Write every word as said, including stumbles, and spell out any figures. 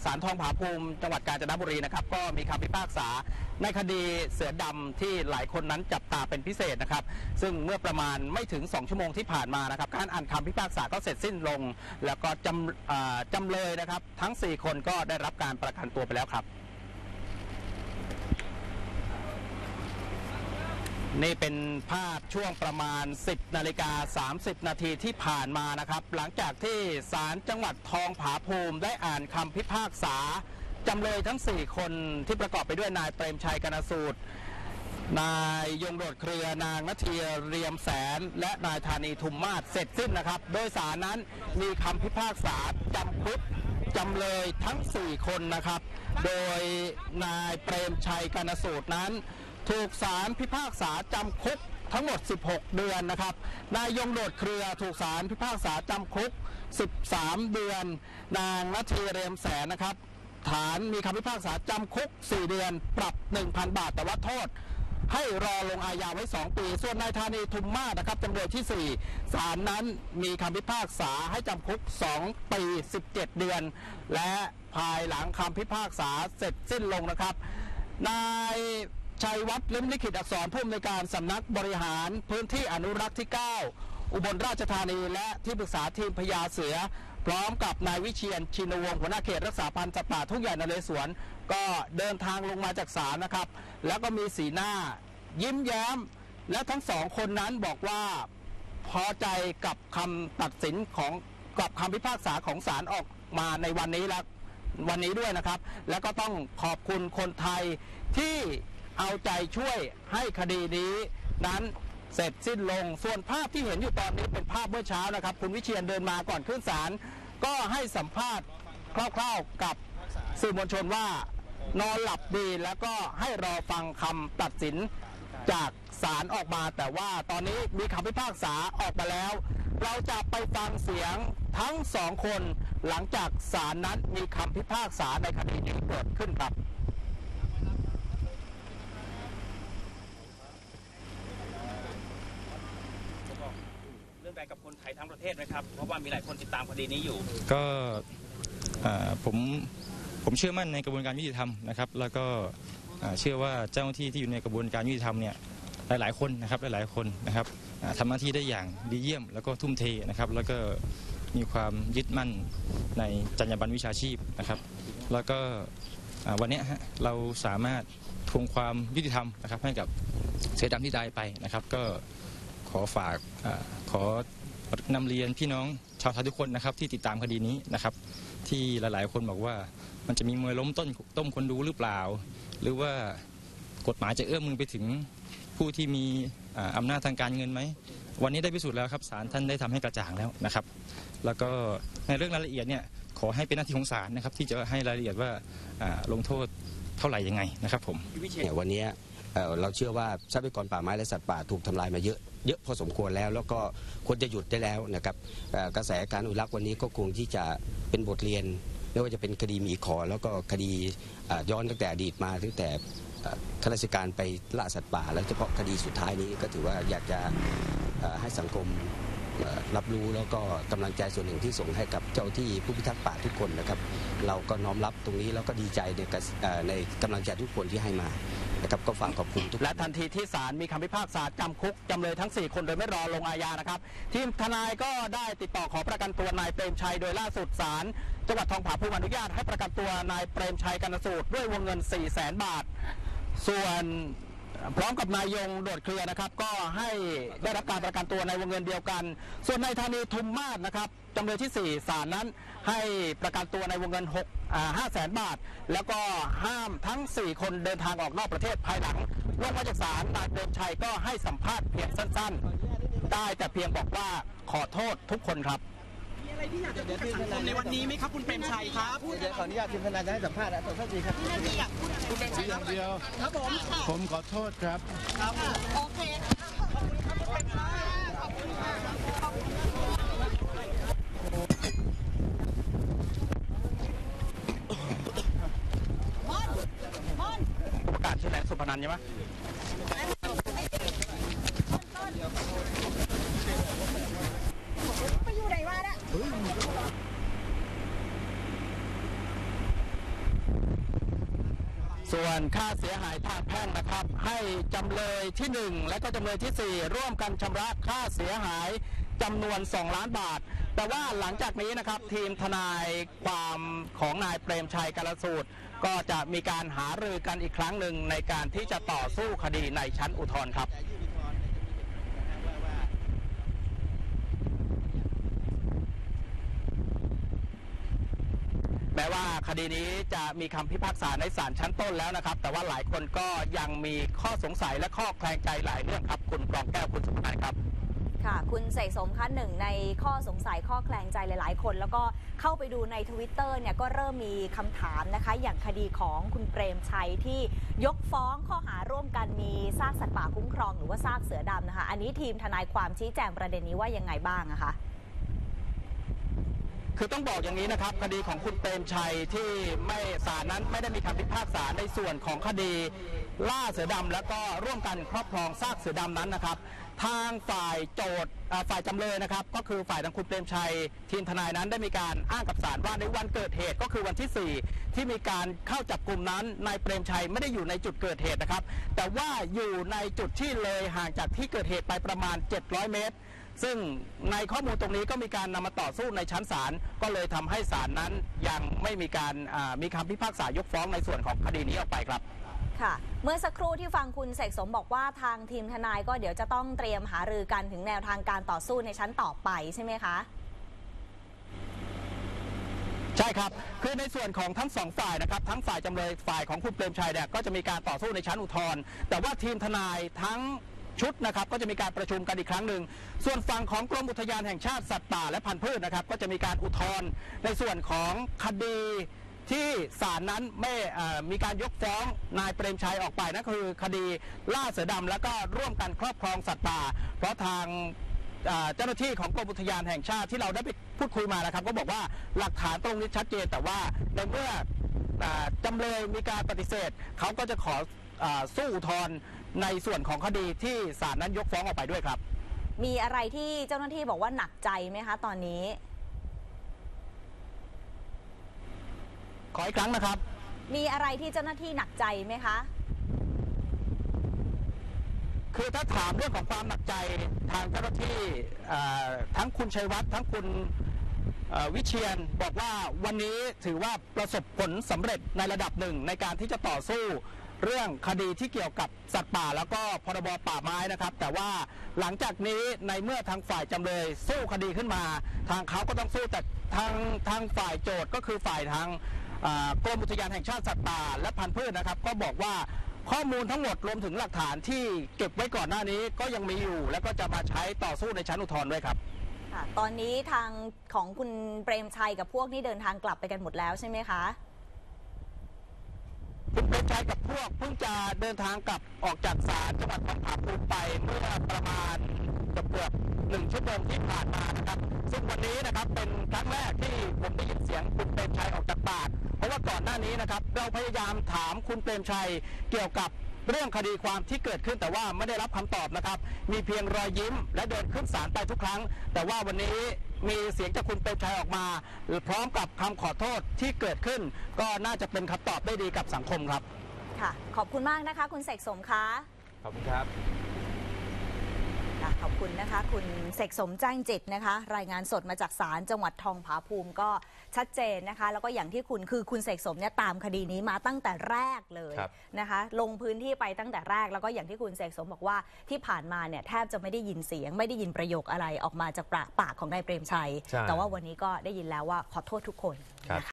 ศาลทองผาภูมิจังหวัดกาญจนบุรีนะครับก็มีคำพิพากษาในคดีเสือดำที่หลายคนนั้นจับตาเป็นพิเศษนะครับซึ่งเมื่อประมาณไม่ถึงสองชั่วโมงที่ผ่านมานะครับการอ่านคำพิพากษาก็เสร็จสิ้นลงแล้วก็จำจำเลยนะครับทั้งสี่คนก็ได้รับการประกันตัวไปแล้วครับนี่เป็นภาพช่วงประมาณ สิบนาฬิกาสามสิบนาทีที่ผ่านมานะครับหลังจากที่ศาลจังหวัดทองผาภูมิได้อ่านคำพิพากษาจำเลยทั้งสี่คนที่ประกอบไปด้วยนายเปรมชัยกนสูตรนายยงโดดเครือนางนาทีเรียมแสนและนายธานีทุมมาศเสร็จสิ้นนะครับโดยศาลนั้นมีคำพิพากษาจำคุกจำเลยทั้งสี่คนนะครับโดยนายเปรมชัยกนสูตรนั้นถูกศาลพิพากษาจำคุกทั้งหมดสิบหกเดือนนะครับนายยงโดดเครือถูกศาลพิพากษาจำคุกสิบสามเดือนนางนาทีเรียมแสนนะครับฐานมีคำพิพากษาจำคุกสี่เดือนปรับ หนึ่งพัน บาทแต่ว่าโทษให้รอลงอาญาไว้สองปีส่วนนายธานีทุมมาศนะครับจำเลยที่สี่ศาลนั้นมีคำพิพากษาให้จำคุกสองปีสิบเจ็ดเดือนและภายหลังคำพิพากษาเสร็จสิ้นลงนะครับนายชัยวัฒน์ลิ้มลิขิตอักษรผู้อำนวยการสำนักบริหารพื้นที่อนุรักษ์ที่เก้าอุบลราชธานีและที่ปรึกษาทีมพญาเสือพร้อมกับนายวิเชียรชินวงศ์หัวหน้าเขตรักษาพันธุ์สัตว์ป่าทุ่งใหญ่นเรศวรก็เดินทางลงมาจากศาลนะครับแล้วก็มีสีหน้ายิ้มแย้มและทั้งสองคนนั้นบอกว่าพอใจกับคำตัดสินของกับคำพิพากษาของศาลออกมาในวันนี้แล้ววันนี้ด้วยนะครับแล้วก็ต้องขอบคุณคนไทยที่เอาใจช่วยให้คดีนี้นั้นเสร็จสิ้นลงส่วนภาพที่เห็นอยู่ตอนนี้เป็นภาพเมื่อเช้านะครับคุณวิเชียรเดินมาก่อนขึ้นศาลก็ให้สัมภาษณ์คร่าวๆกับสื่อมวลชนว่านอนหลับดีแล้วก็ให้รอฟังคำตัดสินจากศาลออกมาแต่ว่าตอนนี้มีคำพิพากษาออกมาแล้วเราจะไปฟังเสียงทั้งสองคนหลังจากศาลนั้นมีคำพิพากษาในคดีนี้เกิดขึ้นครับกับคนไทยทั้งประเทศไหมครับเพราะว่ามีหลายคนติดตามคดีนี้อยู่ก็ผมผมเชื่อมั่นในกระบวนการยุติธรรมนะครับแล้วก็เชื่อว่าเจ้าหน้าที่ที่อยู่ในกระบวนการยุติธรรมเนี่ยหลายๆคนนะครับหลายๆคนนะครับทำหน้าที่ได้อย่างดีเยี่ยมแล้วก็ทุ่มเทนะครับแล้วก็มีความยึดมั่นในจรรยาบรรณวิชาชีพนะครับแล้วก็วันนี้เราสามารถทวงความยุติธรรมนะครับให้กับเสือดำที่ตายไปนะครับก็ขอฝากขอนำเรียนพี่น้องชาวไทยทุกคนนะครับที่ติดตามคดีนี้นะครับที่หลายๆคนบอกว่ามันจะมีมวยล้มต้นต้มคนดูหรือเปล่าหรือว่ากฎหมายจะเอื้อมมือไปถึงผู้ที่มีอำนาจทางการเงินไหมวันนี้ได้พิสูจน์แล้วครับศาลท่านได้ทำให้กระจ่างแล้วนะครับแล้วก็ในเรื่องรายละเอียดเนี่ยขอให้เป็นหน้าที่ของศาลนะครับที่จะให้รายละเอียดว่าลงโทษเท่าไหร่ยังไงนะครับผมวันนี้เราเชื่อว่าทรัพยากรป่าไม้และสัตว์ป่าถูกทำลายมาเยอะเยอะพอสมควรแล้วแล้วก็ควรจะหยุดได้แล้วนะครับกระแสการอนุรักษ์วันนี้ก็คงที่จะเป็นบทเรียนไม่ว่าจะเป็นคดีหมีขอแล้วก็คดีย้อนตั้งแต่อดีตมาตั้งแต่ข้าราชการไปล่าสัตว์ป่าแล้วเฉพาะคดีสุดท้ายนี้ก็ถือว่าอยากจะให้สังคมรับรู้แล้วก็กำลังใจส่วนหนึ่งที่ส่งให้กับเจ้าที่ผู้พิทักษ์ป่าทุกคนนะครับเราก็น้อมรับตรงนี้แล้วก็ดีใจในในกำลังใจทุกคนที่ให้มานะครับก็ฝากขอบคุณทุกและทันทีที่ศาลมีคำพิพากษาจำคุกจำเลยทั้งสี่คนโดยไม่รอลงอาญานะครับทีมทนายก็ได้ติดต่อขอประกันตัวนายเปรมชัยโดยล่าสุดศาลจังหวัดทองผาภูมิอนุญาตให้ประกันตัวนายเปรมชัยกนสูตรด้วยวงเงิน สี่แสน บาทส่วนพร้อมกับนายยงโดดเครือนะครับก็ให้ได้รับการประกันตัวในวงเงินเดียวกันส่วนนายธานีทุมมาศนะครับจำเลยที่สี่ศาลนั้นให้ประกันตัวในวงเงินห้าแสนบาทแล้วก็ห้ามทั้งสี่คนเดินทางออกนอกประเทศภายหลังลงมาจากศาลนายเปรมชัยก็ให้สัมภาษณ์เพียงสั้นๆได้แต่เพียงบอกว่าขอโทษทุกคนครับมีอะไรที่อยากจะพูดกับสังคมในวันนี้ไหมครับคุณเปรมชัยครับเดี๋ยวขออนุญาตทีมทนายจะให้สัมภาษณ์แล้วขอโทษทีครับคุณเปรมชัยอย่างเดียวครับผมผมขอโทษครับครับโอเคขอบคุณครับคุณเปรมชัยขอบคุณครับประกาศชื่อแหลมสุพนันท์ใช่ไหมไปอยู่ไหนมาเนี่ยส่วนค่าเสียหายทางแพ่งนะครับให้จำเลยที่หนึ่งและก็จำเลยที่สี่ร่วมกันชำระค่าเสียหายจำนวนสองล้านบาทแต่ว่าหลังจากนี้นะครับทีมทนายความของนายเปรมชัยกาลสูตรก็จะมีการหารือกันอีกครั้งหนึ่งในการที่จะต่อสู้คดีในชั้นอุทธรณ์ครับแม้ว่าคดีนี้จะมีคำพิพากษาในศาลชั้นต้นแล้วนะครับแต่ว่าหลายคนก็ยังมีข้อสงสัยและข้อแคลงใจหลายเรื่องครับคุณกรองแก้วคุณสุภนันท์ครับค่ะคุณเสกสมคะหนึ่งในข้อสงสัยข้อแคลงใจหลายๆคนแล้วก็เข้าไปดูใน ทวิตเตอร์ เนี่ยก็เริ่มมีคำถามนะคะอย่างคดีของคุณเปรมชัยที่ยกฟ้องข้อหาร่วมกันมีซากสัตว์ป่าคุ้มครองหรือว่าซากเสือดำนะคะอันนี้ทีมทนายความชี้แจงประเด็นนี้ว่ายังไงบ้างอะคะคือต้องบอกอย่างนี้นะครับคดีของคุณเปรมชัยที่ไม่ศาลนั้นไม่ได้มีคำพิพากษาในส่วนของคดีล่าเสือดำแล้วก็ร่วมกันครอบครองซากเสือดำนั้นนะครับทางฝ่ายโจทย์ฝ่ายจำเลยนะครับก็คือฝ่ายทางคุณเปรมชัยทีมทนายนั้นได้มีการอ้างกับศาลว่าในวันเกิดเหตุก็คือวันที่สี่ที่มีการเข้าจับกลุ่มนั้นนายเปรมชัยไม่ได้อยู่ในจุดเกิดเหตุนะครับแต่ว่าอยู่ในจุดที่เลยห่างจากที่เกิดเหตุไปประมาณเจ็ดร้อยเมตรซึ่งในข้อมูลตรงนี้ก็มีการนำมาต่อสู้ในชั้นศาลก็เลยทำให้ศาลนั้นยังไม่มีการมีคำพิพากษายกฟ้องในส่วนของคดีนี้ออกไปครับค่ะเมื่อสักครู่ที่ฟังคุณเสกสมบอกว่าทางทีมทนายก็เดี๋ยวจะต้องเตรียมหารือกันถึงแนวทางการต่อสู้ในชั้นต่อไปใช่ไหมคะใช่ครับคือในส่วนของทั้งสองฝ่ายนะครับทั้งฝ่ายจำเลยฝ่ายของคุณเปรมชัยเนี่ยก็จะมีการต่อสู้ในชั้นอุทธรณ์แต่ว่าทีมทนายทั้งชุดนะครับก็จะมีการประชุมกันอีกครั้งหนึ่งส่วนฝั่งของกรมอุทยานแห่งชาติสัตว์ป่าและพันธุ์พืชนะครับก็จะมีการอุทธรณ์ในส่วนของคดีที่ศาลนั้นไม่มีการยกฟ้องนายเปรมชัยออกไปนั่นคือคดีล่าเสือดำแล้วก็ร่วมกันครอบครองสัตว์ป่าเพราะทางเจ้าหน้าที่ของกรมอุทยานแห่งชาติที่เราได้ไปพูดคุยมานะครับก็บอกว่าหลักฐานตรงนี้ชัดเจนแต่ว่าในเมื่อจำเลยมีการปฏิเสธเขาก็จะขอสู้อุทธรณ์ในส่วนของคดีที่ศาลนั้นยกฟ้องออกไปด้วยครับมีอะไรที่เจ้าหน้าที่บอกว่าหนักใจไหมคะตอนนี้ขออีกครั้งนะครับมีอะไรที่เจ้าหน้าที่หนักใจไหมคะคือถ้าถามเรื่องของความหนักใจทางเจ้าหน้าที่ทั้งคุณชัยวัฒน์ทั้งคุณวิเชียรบอกว่าวันนี้ถือว่าประสบผลสำเร็จในระดับหนึ่งในการที่จะต่อสู้เรื่องคดีที่เกี่ยวกับสัตว์ป่าแล้วก็พรบป่าไม้นะครับแต่ว่าหลังจากนี้ในเมื่อทางฝ่ายจำเลยสู้คดีขึ้นมาทางเขาก็ต้องสู้แต่ทางทางฝ่ายโจทย์ก็คือฝ่ายทางกรมอุทยานแห่งชาติสัตว์ป่าและพันธุ์พืชนะครับก็บอกว่าข้อมูลทั้งหมดรวมถึงหลักฐานที่เก็บไว้ก่อนหน้านี้ก็ยังมีอยู่และก็จะมาใช้ต่อสู้ในชั้นอุทธรณ์ด้วยครับตอนนี้ทางของคุณเปรมชัยกับพวกนี้เดินทางกลับไปกันหมดแล้วใช่ไหมคะคุณเปรมชัยกับพวกเพิ่งจะเดินทางกลับออกจากศาลจังหวัดทองผาภูมิไปเมื่อประมาณเกือบหนึ่งชั่วโมงที่ผ่านมานะครับซึ่งวันนี้นะครับเป็นครั้งแรกที่ผมได้ยินเสียงคุณเปรมชัยออกจากปากเพราะว่าก่อนหน้านี้นะครับเราพยายามถามคุณเปรมชัยเกี่ยวกับเรื่องคดีความที่เกิดขึ้นแต่ว่าไม่ได้รับคำตอบนะครับมีเพียงรอยยิ้มและเดินขึ้นศาลไปทุกครั้งแต่ว่าวันนี้มีเสียงจากคุณเปรมชัยออกมาพร้อมกับคำขอโทษที่เกิดขึ้นก็น่าจะเป็นคำตอบได้ดีกับสังคมครับค่ะขอบคุณมากนะคะคุณเสกสมคะขอบคุณครับขอบคุณนะคะคุณเสกสมแจ้งจิตนะคะรายงานสดมาจากศาลจังหวัดทองผาภูมิก็ชัดเจนนะคะแล้วก็อย่างที่คุณคือคุณเสกสมเนี่ยตามคดีนี้มาตั้งแต่แรกเลยนะคะลงพื้นที่ไปตั้งแต่แรกแล้วก็อย่างที่คุณเสกสมบอกว่าที่ผ่านมาเนี่ยแทบจะไม่ได้ยินเสียงไม่ได้ยินประโยคอะไรออกมาจากปากของนายเปรมชัยแต่ว่าวันนี้ก็ได้ยินแล้วว่าขอโทษทุกคน